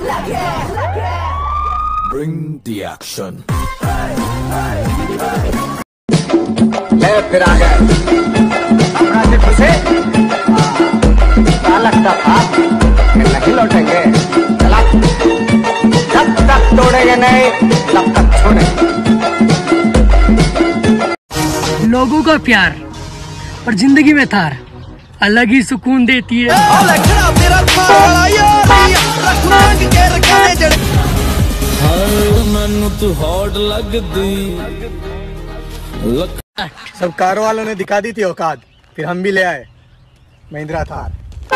Bring the action. ले फिर आ गए अपराधी फंसे। लगता था कि नहीं लौटेंगे, चला जब तक तोड़ेंगे नहीं तब तक छोड़ेंगे। लोगों का प्यार और जिंदगी में थार अलग ही सुकून देती है। सब कारों वालों ने दिखा दी थी औकात, फिर हम भी ले आए महिंद्रा थार।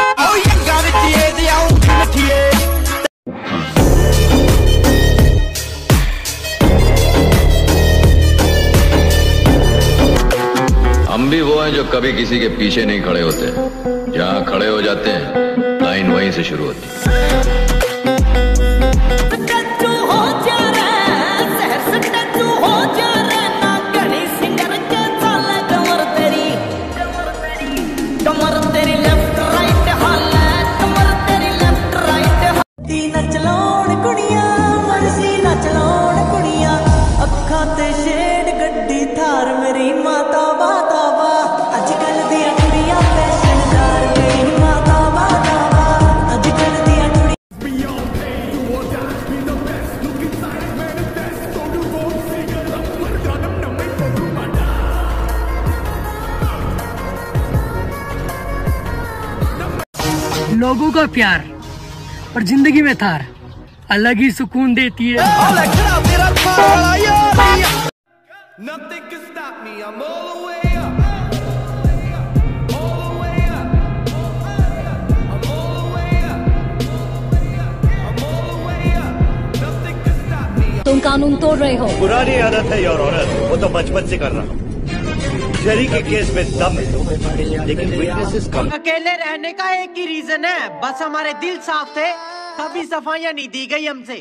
हम भी वो हैं जो कभी किसी के पीछे नहीं खड़े होते, जहाँ खड़े हो जाते हैं लाइन वहीं से शुरू होती है। लोगों का प्यार और जिंदगी में थार अलग ही सुकून देती है। तुम कानून तोड़ रहे हो। पुरानी आदत है योर ऑनर, वो तो बचपन से कर रहा हूँ। शरी के केस में दम है, लेकिन विटनेसेस कम। अकेले रहने का एक ही रीजन है, बस हमारे दिल साफ थे, कभी सफाइयाँ नहीं दी गई हमसे।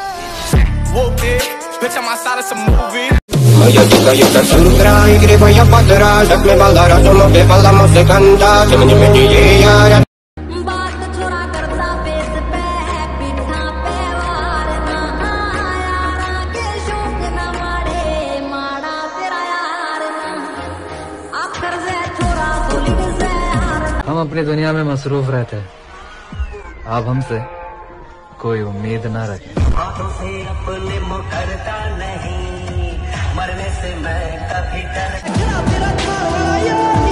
हम अपनी दुनिया में मसरूफ रहते हैं, आप हमसे कोई उम्मीद ना रखे। अपने मुकरता नहीं, मरने से मैं कभी डर